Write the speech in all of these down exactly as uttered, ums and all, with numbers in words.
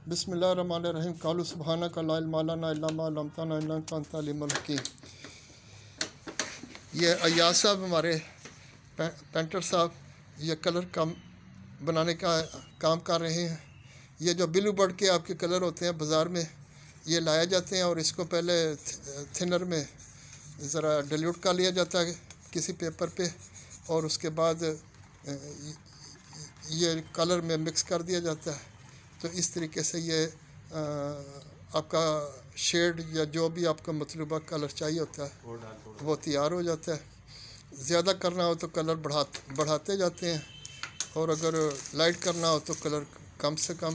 बिस्मिल्लाहिर्रहमानिर्रहीम। कालू सुबहानक ला इल्मा लना इल्ला मा अल्लमतना इन्नका अंतल अलीमुल हकीम। ये अय्याज साहब हमारे पेंटर साहब ये कलर कम बनाने का काम कर रहे हैं। ये जो ब्लू बर्ड के आपके कलर होते हैं बाज़ार में, ये लाए जाते हैं और इसको पहले थिनर में ज़रा डिल्यूट कर लिया जाता है किसी पेपर पे, और उसके बाद ये कलर में मिक्स कर दिया जाता है। तो इस तरीके से ये आ, आपका शेड या जो भी आपका मतलूबा कलर चाहिए होता है वो तैयार हो जाता है। ज़्यादा करना हो तो कलर बढ़ा बढ़ाते जाते हैं, और अगर लाइट करना हो तो कलर कम से कम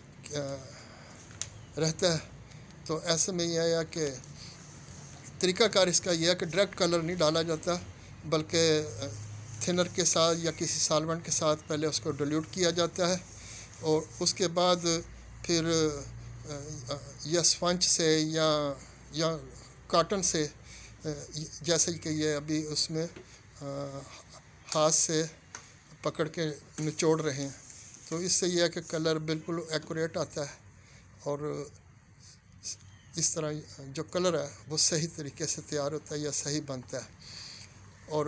रहता है। तो ऐसे में यह है कि तरीक़ाकार इसका यह है कि डायरेक्ट कलर नहीं डाला जाता, बल्कि थिनर के साथ या किसी सॉल्वेंट के साथ पहले उसको डिल्यूट किया जाता है, और उसके बाद फिर या स्पंज से या या कॉटन से, जैसे कि ये अभी उसमें हाथ से पकड़ के निचोड़ रहे हैं, तो इससे यह है कि कलर बिल्कुल एक्यूरेट आता है, और इस तरह जो कलर है वो सही तरीके से तैयार होता है या सही बनता है। और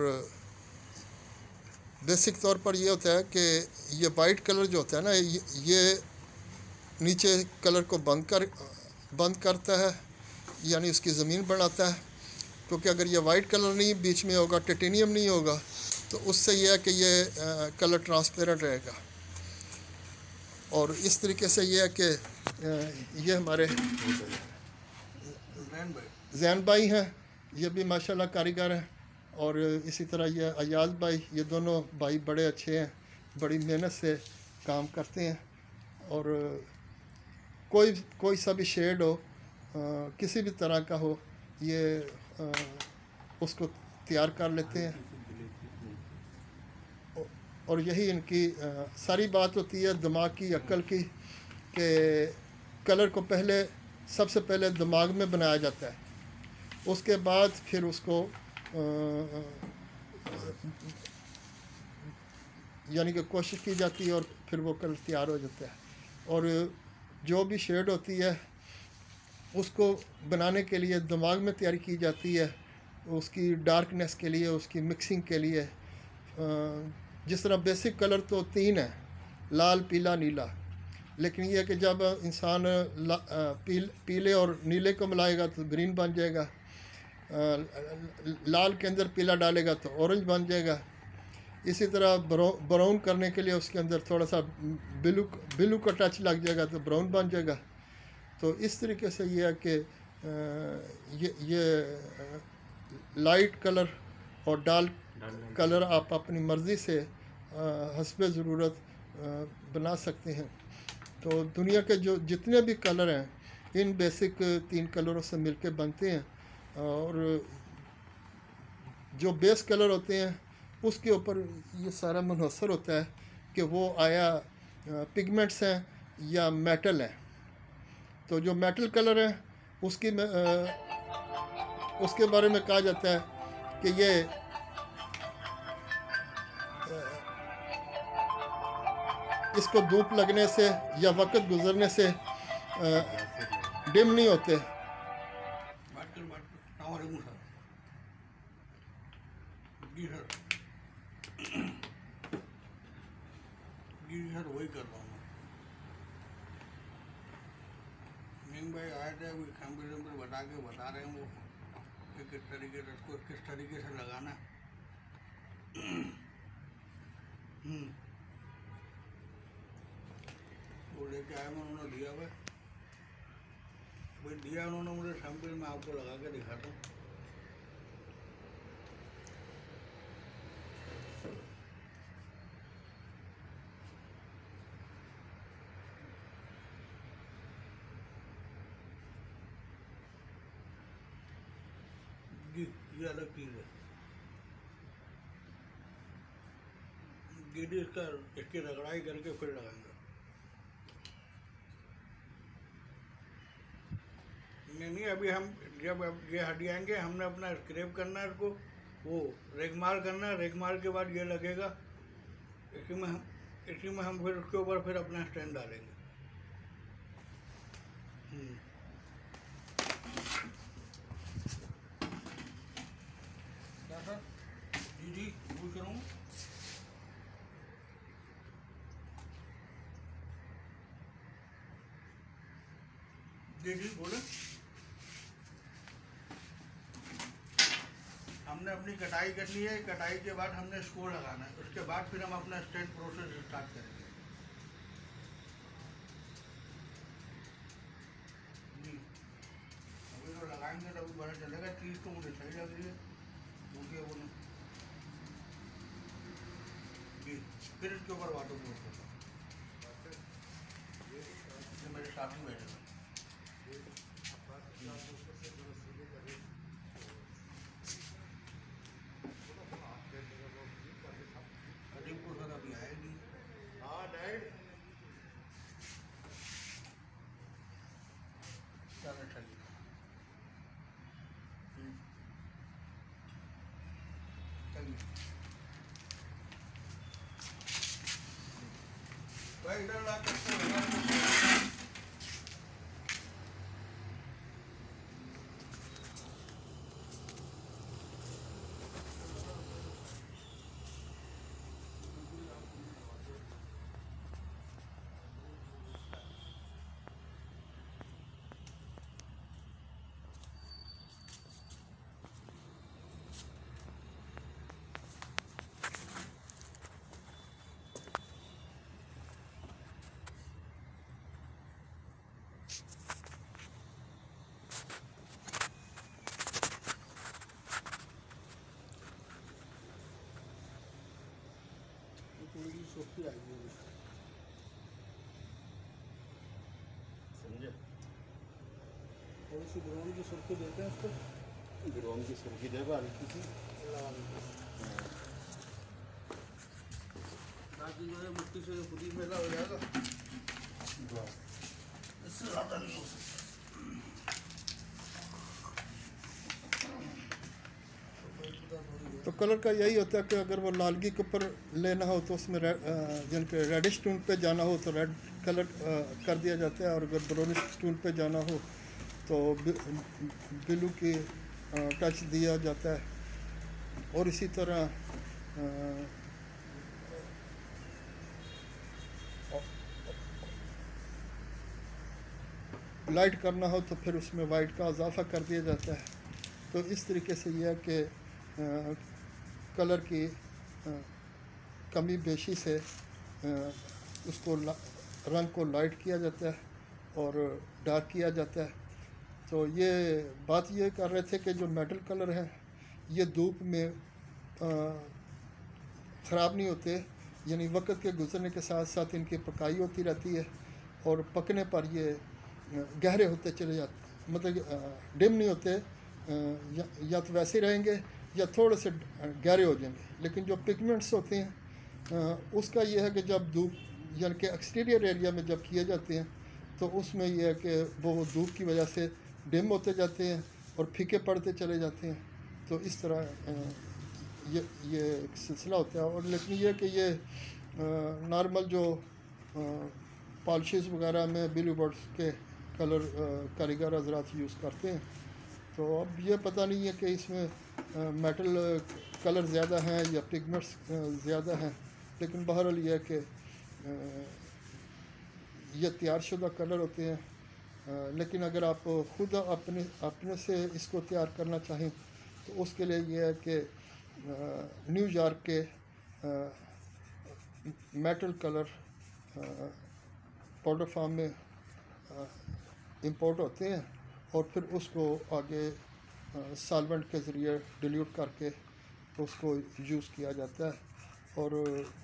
बेसिक तौर पर यह होता है कि ये वाइट कलर जो होता है ना, ये नीचे कलर को बंद कर बंद करता है, यानी उसकी ज़मीन बनाता है। क्योंकि अगर ये वाइट कलर नहीं बीच में होगा, टाइटेनियम नहीं होगा, तो उससे यह है कि ये आ, कलर ट्रांसपेरेंट रहेगा। और इस तरीके से ये है कि ये हमारे जैन भाई हैं, ये भी माशाल्लाह कारीगर हैं, और इसी तरह ये अयाज भाई, ये दोनों भाई बड़े अच्छे हैं, बड़ी मेहनत से काम करते हैं। और कोई कोई सा भी शेड हो, आ, किसी भी तरह का हो, ये आ, उसको तैयार कर लेते हैं। और यही इनकी आ, सारी बात होती है दिमाग की, अक्ल की, कि कलर को पहले सबसे पहले दिमाग में बनाया जाता है, उसके बाद फिर उसको यानी कि कोशिश की जाती है और फिर वो कलर तैयार हो जाता है। और जो भी शेड होती है उसको बनाने के लिए दिमाग में तैयारी की जाती है, उसकी डार्कनेस के लिए, उसकी मिक्सिंग के लिए। जिस तरह बेसिक कलर तो तीन है, लाल, पीला, नीला, लेकिन यह कि जब इंसान पील, पीले और नीले को मिलाएगा तो ग्रीन बन जाएगा, लाल के अंदर पीला डालेगा तो ऑरेंज बन जाएगा। इसी तरह ब्राउन करने के लिए उसके अंदर थोड़ा सा ब्लू ब्लू का टच लग जाएगा तो ब्राउन बन जाएगा। तो इस तरीके से ये है कि ये ये लाइट कलर और डार्क कलर आप अपनी मर्ज़ी से हस्बे ज़रूरत बना सकते हैं। तो दुनिया के जो जितने भी कलर हैं, इन बेसिक तीन कलरों से मिलके बनते हैं, और जो बेस कलर होते हैं उसके ऊपर ये सारा मुनहसर होता है कि वो आया पिगमेंट्स हैं या मेटल है। तो जो मेटल कलर है उसकी में, आ, उसके बारे में कहा जाता है कि ये इसको धूप लगने से या वक्त गुजरने से डिम नहीं होते। वही कर रहा हूँ मैं भाई आए थे, अभी सैम्पल पर बता के बता रहे हैं वो कि किस तरीके से इसको किस तरीके से लगाना। वो लेके आया मैं, उन्होंने दिया भाई भाई दिया उन्होंने मुझे सैम्पल, में आपको लगा के दिखाता हूँ। ये अलग चीज़ है, गिरी इसका इसकी रगड़ाई करके फिर लगाएंगे। नहीं नहीं अभी हम जब ये हट जाएंगे, हमने अपना स्क्रैप करना है इसको, वो रेगमार करना है, रेगमार के बाद ये लगेगा, इसी में हम इसी में हम फिर उसके ऊपर फिर अपना स्टैंड डालेंगे। हम्म। क्या सर? जी जी पूछ रहा हूँ। जी जी बोले। हमने अपनी कटाई करनी है, कटाई के बाद हमने स्कोर लगाना है, उसके बाद फिर हम अपना स्टैंड प्रोसेस स्टार्ट करेंगे। जी अभी तो लगाएंगे तो अभी पता चलेगा। चीज़ तो मुझे सही लग रही है, मुझे वो नहीं। जी फिर इसके ऊपर वाटर प्रूफ होगा। ये मेरे साथ ही बैठे हैं। करीब को सर अभी आए नहीं। हाँ डैड चलो चलिए। चलिए भाई इधर ला सकते हो। थोड़ी सी सुर्खी आई हुई है। समझे? थोड़ी सी ग्राउंड की सुर्खी देते हैं उसको। ग्राउंड की सुर्खी देखो हल्की सी। बाकी जो है मिट्टी से खुद ही मेला हो जाएगा, इससे ज़्यादा नहीं हो सकता। तो कलर का यही होता है कि अगर वो लालगी के ऊपर लेना हो तो उसमें जिन पे रेडिश टोन पे जाना हो तो रेड कलर कर दिया जाता है, और अगर ब्राउनिश टोन पे जाना हो तो ब्लू की टच दिया जाता है। और इसी तरह लाइट करना हो तो फिर उसमें वाइट का इजाफा कर दिया जाता है। तो इस तरीके से यह है कि कलर की आ, कमी बेशी से आ, उसको रंग को लाइट किया जाता है और डार्क किया जाता है। तो ये बात ये कर रहे थे कि जो मेटल कलर है ये धूप में ख़राब नहीं होते, यानी वक्त के गुजरने के साथ साथ इनकी पकाई होती रहती है और पकने पर ये गहरे होते चले जाते, मतलब डिम नहीं होते, या, या तो वैसे रहेंगे या थोड़े से गहरे हो जाएंगे। लेकिन जो पिगमेंट्स होते हैं उसका ये है कि जब धूप यानी कि एक्सटीरियर एरिया में जब किए जाते हैं तो उसमें यह है कि वो धूप की वजह से डिम होते जाते हैं और फीके पड़ते चले जाते हैं। तो इस तरह ये ये एक सिलसिला होता है। और लेकिन ये कि ये नॉर्मल जो पॉलिशेस वगैरह में बिली बर्ड्स के कलर कारीगर हजरात यूज़ करते हैं। तो अब ये पता नहीं है कि इसमें मेटल कलर ज़्यादा हैं या पिगमेंट्स ज़्यादा हैं, लेकिन बहरहाल ये है कि ये तैयार शुदा कलर होते हैं। लेकिन अगर आप ख़ुद अपने अपने से इसको तैयार करना चाहें तो उसके लिए ये है कि न्यूयॉर्क के मेटल कलर पाउडर फार्म में इंपोर्ट होते हैं और फिर उसको आगे सॉल्वेंट के ज़रिए डिल्यूट करके उसको यूज़ किया जाता है। और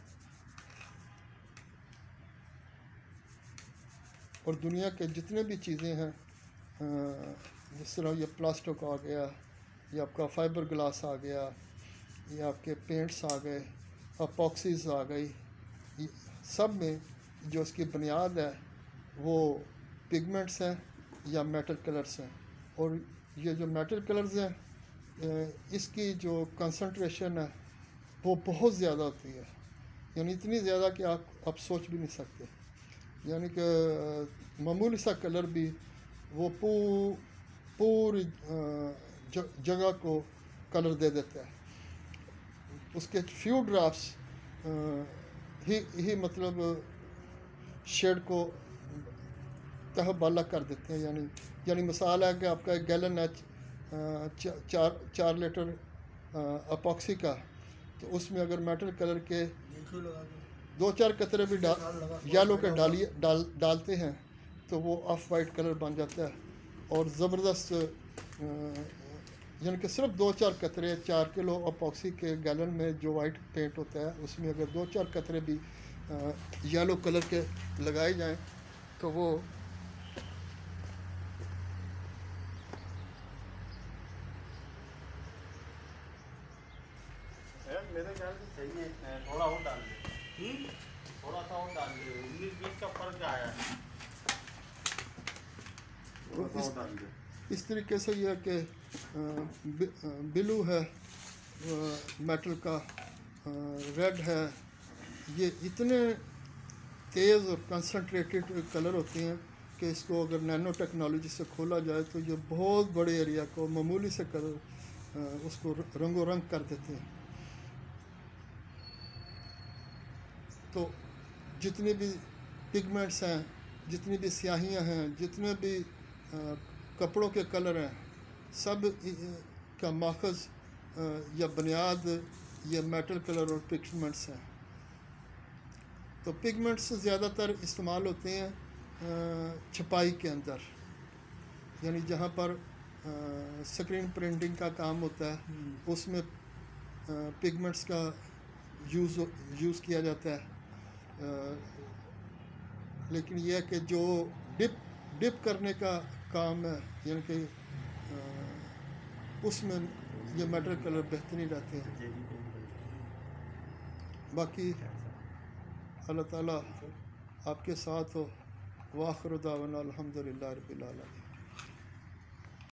और दुनिया के जितने भी चीज़ें हैं जिस तरह ये प्लास्टिक आ गया, ये आपका फाइबर ग्लास आ गया, ये आपके पेंट्स आ गए, अपॉक्सीज आ गई, सब में जो इसकी बुनियाद है वो पिगमेंट्स हैं या मेटल कलर्स हैं। और ये जो मेटल कलर्स हैं इसकी जो कंसंट्रेशन है वो बहुत ज़्यादा होती है, यानी इतनी ज़्यादा कि आप आप सोच भी नहीं सकते। यानी कि मामूली सा कलर भी वो पू पूरी ज- जगह को कलर दे देता है। उसके फ्यू ड्राफ्ट्स ही ही मतलब शेड को तह बाला कर देते हैं। यानी यानी मिसाल है कि आपका एक गैलन है च- चार चार लीटर अपॉक्सी का, तो उसमें अगर मेटल कलर के दो चार कतरे भी डाल येलो के डालिए डाल डालते हैं तो वो ऑफ वाइट कलर बन जाता है। और ज़बरदस्त यानी कि सिर्फ दो चार कतरे चार किलो अपॉक्सी के गैलन में जो वाइट पेंट होता है उसमें अगर दो चार कतरे भी येलो कलर के लगाए जाएं तो वो यार मेरे ख्याल से सही है, थोड़ा और डाल दे, थोड़ा सा और डाल दे, उन्नीस बीस का फर्क आया है, थोड़ा सा और डाल दे। इस तरीके से यह कि ब्लू है मेटल का, रेड है, ये इतने तेज़ और कंसनट्रेटेड कलर होते हैं कि इसको अगर नैनो टेक्नोलॉजी से खोला जाए तो ये बहुत बड़े एरिया को मामूली से कलर उसको रंगो रंग कर देते हैं। तो जितने भी पिगमेंट्स हैं, जितनी भी स्याहियाँ हैं, जितने भी कपड़ों के कलर हैं, सब का माखज़ या बुनियाद या मेटल कलर और पिगमेंट्स हैं। तो पिगमेंट्स ज़्यादातर इस्तेमाल होते हैं छपाई के अंदर, यानी जहाँ पर स्क्रीन प्रिंटिंग का काम होता है उसमें पिगमेंट्स का यूज़ यूज़ किया जाता है। लेकिन यह है कि जो डिप डिप करने का काम है, यानी कि उसमें ये मेटल कलर बेहतरीन रहते हैं। बाकी अल्लाह ताला आपके साथ हो। वाखिर दावाना अल्हम्दुलिल्लाह रब्बिल आलमीन।